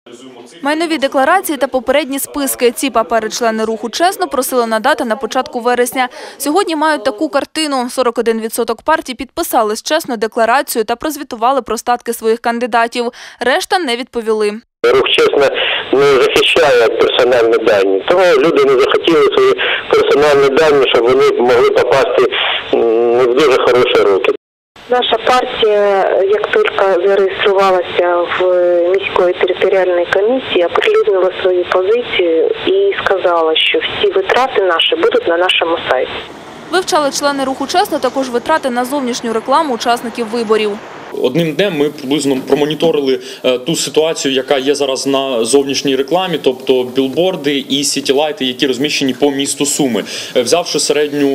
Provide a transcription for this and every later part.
Майнові декларації та попередні списки. Ці папери члени руху «Чесно» просили надати на початку вересня. Сьогодні мають таку картину. 41% партій підписали з «Чесно» декларацію та прозвітували про статки своїх кандидатів. Решта не відповіли. Рух «Чесно» не захищає персональні дані, тому люди не захотіли свої персональні дані, щоб вони могли попасти не в дуже хороші руки. Наша партія, як тільки зареєструвалася в міської територіальній комісії, оприлюднила свою позицію і сказала, що всі витрати наші будуть на нашому сайті. Вивчали члени руху «Чесно» також витрати на зовнішню рекламу учасників виборів. Одним днем ми приблизно промоніторили ту ситуацію, яка є зараз на зовнішній рекламі, тобто білборди і сітілайти, які розміщені по місту Суми. Взявши середню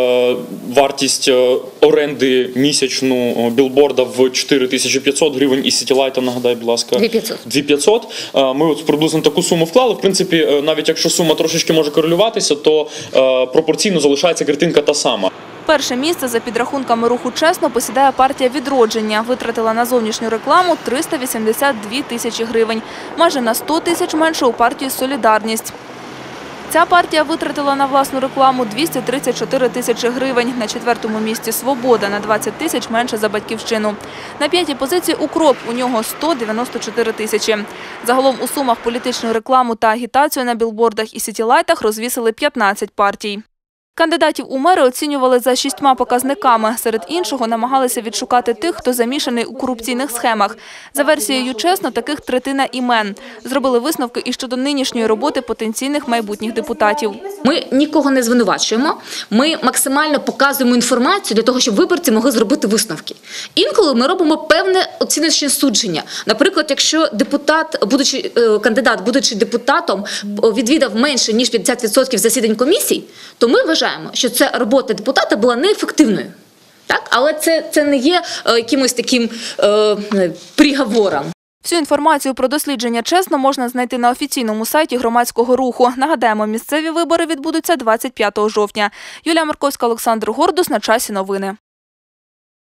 вартість оренди місячну білборда в 4500 гривень і сітілайта, нагадай, будь ласка, 2500, ми от приблизно таку суму вклали. В принципі, навіть якщо сума трошечки може корелюватися, то пропорційно залишається картинка та сама. Перше місце за підрахунками руху «Чесно» посідає партія «Відродження». Витратила на зовнішню рекламу 382 тисячі гривень. Майже на 100 тисяч менше у партії «Солідарність». Ця партія витратила на власну рекламу 234 тисячі гривень. На четвертому місці «Свобода» на 20 тисяч менше за «Батьківщину». На п'ятій позиції «Укроп», у нього 194 тисячі. Загалом у Сумах політичну рекламу та агітацію на білбордах і сітілайтах розвісили 15 партій. Кандидатів у мери оцінювали за 6 показниками. Серед іншого намагалися відшукати тих, хто замішаний у корупційних схемах. За версією «Чесно», таких третина імен. Зробили висновки і щодо нинішньої роботи потенційних майбутніх депутатів. Ми нікого не звинувачуємо, ми максимально показуємо інформацію для того, щоб виборці могли зробити висновки. Інколи ми робимо певне оціночне судження. Наприклад, якщо кандидат, будучи депутатом, відвідав менше, ніж 50% засідань комісій, то ми вважаємо, що ця робота депутата була неефективною. Так? Але це не є якимось таким приговором. Всю інформацію про дослідження «Чесно» можна знайти на офіційному сайті громадського руху. Нагадаємо, місцеві вибори відбудуться 25 жовтня. Юлія Марковська, Олександр Гордус. На часі новини.